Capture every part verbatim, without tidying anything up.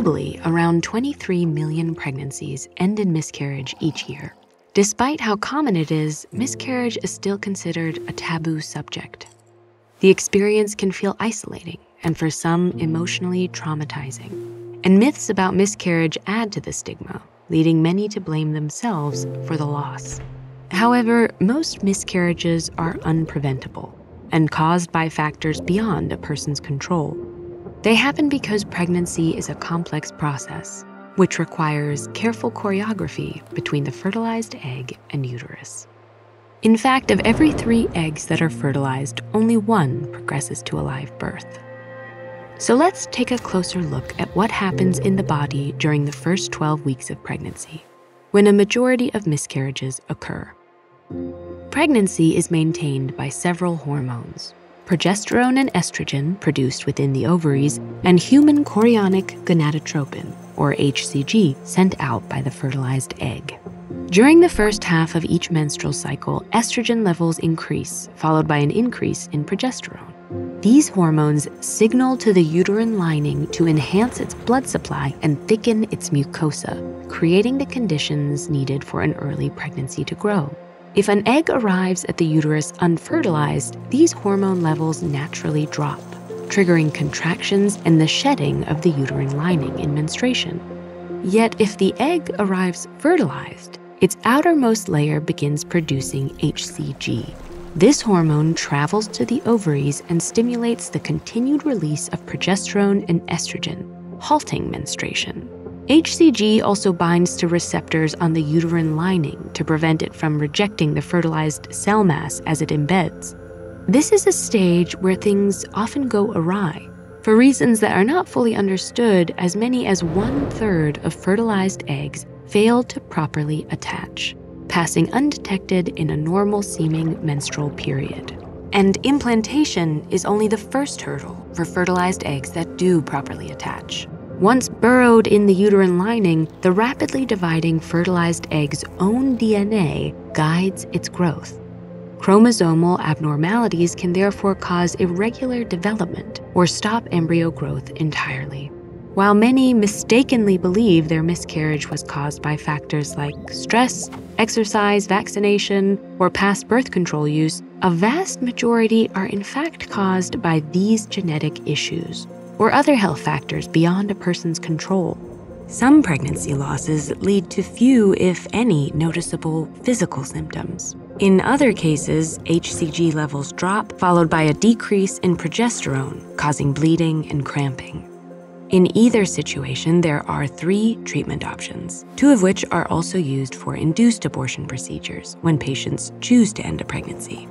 Globally, around twenty-three million pregnancies end in miscarriage each year. Despite how common it is, miscarriage is still considered a taboo subject. The experience can feel isolating and for some emotionally traumatizing. And myths about miscarriage add to the stigma, leading many to blame themselves for the loss. However, most miscarriages are unpreventable and caused by factors beyond a person's control. They happen because pregnancy is a complex process, which requires careful choreography between the fertilized egg and uterus. In fact, of every three eggs that are fertilized, only one progresses to a live birth. So let's take a closer look at what happens in the body during the first twelve weeks of pregnancy, when a majority of miscarriages occur. Pregnancy is maintained by several hormones: progesterone and estrogen produced within the ovaries, and human chorionic gonadotropin, or H C G, sent out by the fertilized egg. During the first half of each menstrual cycle, estrogen levels increase, followed by an increase in progesterone. These hormones signal to the uterine lining to enhance its blood supply and thicken its mucosa, creating the conditions needed for an early pregnancy to grow. If an egg arrives at the uterus unfertilized, these hormone levels naturally drop, triggering contractions and the shedding of the uterine lining in menstruation. Yet if the egg arrives fertilized, its outermost layer begins producing H C G. This hormone travels to the ovaries and stimulates the continued release of progesterone and estrogen, halting menstruation. H C G also binds to receptors on the uterine lining to prevent it from rejecting the fertilized cell mass as it embeds. This is a stage where things often go awry. For reasons that are not fully understood, as many as one-third of fertilized eggs fail to properly attach, passing undetected in a normal-seeming menstrual period. And implantation is only the first hurdle for fertilized eggs that do properly attach. Once burrowed in the uterine lining, the rapidly dividing fertilized egg's own D N A guides its growth. Chromosomal abnormalities can therefore cause irregular development or stop embryo growth entirely. While many mistakenly believe their miscarriage was caused by factors like stress, exercise, vaccination, or past birth control use, a vast majority are in fact caused by these genetic issues or other health factors beyond a person's control. Some pregnancy losses lead to few, if any, noticeable physical symptoms. In other cases, H C G levels drop, followed by a decrease in progesterone, causing bleeding and cramping. In either situation, there are three treatment options, two of which are also used for induced abortion procedures when patients choose to end a pregnancy.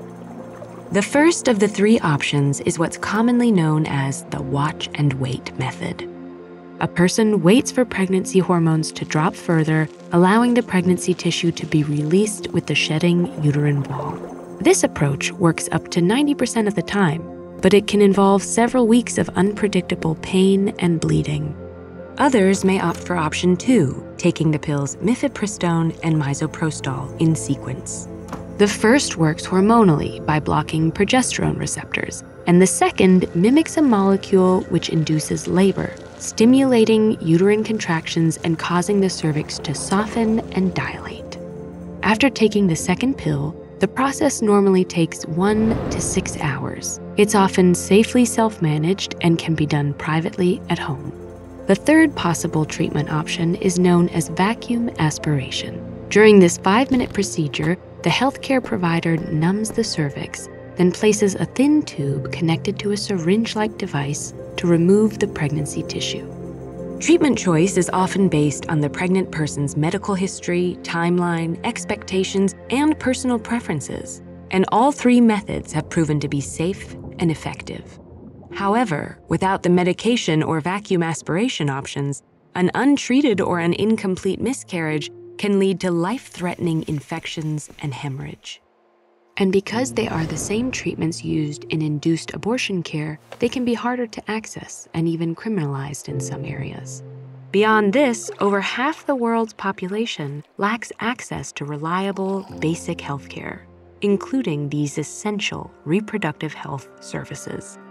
The first of the three options is what's commonly known as the watch and wait method. A person waits for pregnancy hormones to drop further, allowing the pregnancy tissue to be released with the shedding uterine wall. This approach works up to ninety percent of the time, but it can involve several weeks of unpredictable pain and bleeding. Others may opt for option two, taking the pills mifepristone and misoprostol in sequence. The first works hormonally by blocking progesterone receptors, and the second mimics a molecule which induces labor, stimulating uterine contractions and causing the cervix to soften and dilate. After taking the second pill, the process normally takes one to six hours. It's often safely self-managed and can be done privately at home. The third possible treatment option is known as vacuum aspiration. During this five-minute procedure, the healthcare provider numbs the cervix, then places a thin tube connected to a syringe-like device to remove the pregnancy tissue. Treatment choice is often based on the pregnant person's medical history, timeline, expectations, and personal preferences, and all three methods have proven to be safe and effective. However, without the medication or vacuum aspiration options, an untreated or an incomplete miscarriage can lead to life-threatening infections and hemorrhage. And because they are the same treatments used in induced abortion care, they can be harder to access and even criminalized in some areas. Beyond this, over half the world's population lacks access to reliable, basic healthcare, including these essential reproductive health services.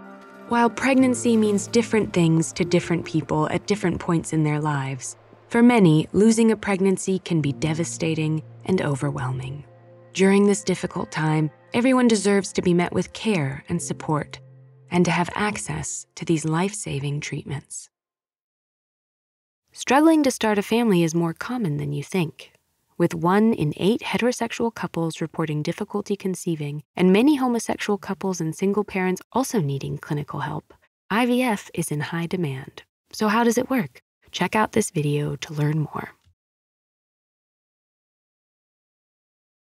While pregnancy means different things to different people at different points in their lives, for many, losing a pregnancy can be devastating and overwhelming. During this difficult time, everyone deserves to be met with care and support, and to have access to these life-saving treatments. Struggling to start a family is more common than you think, with one in eight heterosexual couples reporting difficulty conceiving and many homosexual couples and single parents also needing clinical help. I V F is in high demand. So how does it work? Check out this video to learn more.